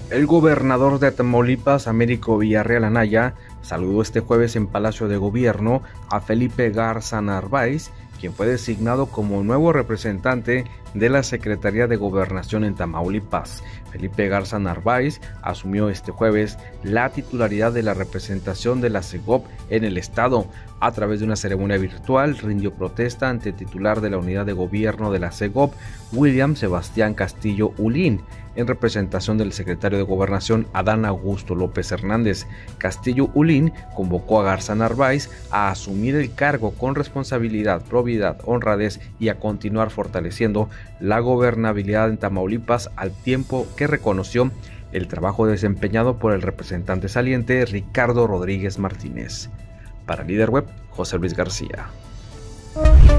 El gobernador de Tamaulipas, Américo Villarreal Anaya, saludó este jueves en Palacio de Gobierno a Felipe Garza Narváez, quien fue designado como nuevo representante de la Secretaría de Gobernación en Tamaulipas. Felipe Garza Narváez asumió este jueves la titularidad de la representación de la SEGOP en el estado. A través de una ceremonia virtual, rindió protesta ante el titular de la unidad de gobierno de la SEGOP, William Sebastián Castillo Ulín, en representación del secretario de Gobernación, Adán Augusto López Hernández. Castillo Ulín convocó a Garza Narváez a asumir el cargo con responsabilidad, probidad, honradez y a continuar fortaleciendo la gobernabilidad en Tamaulipas, al tiempo que reconoció el trabajo desempeñado por el representante saliente Ricardo Rodríguez Martínez. Para Líder Web, José Luis García.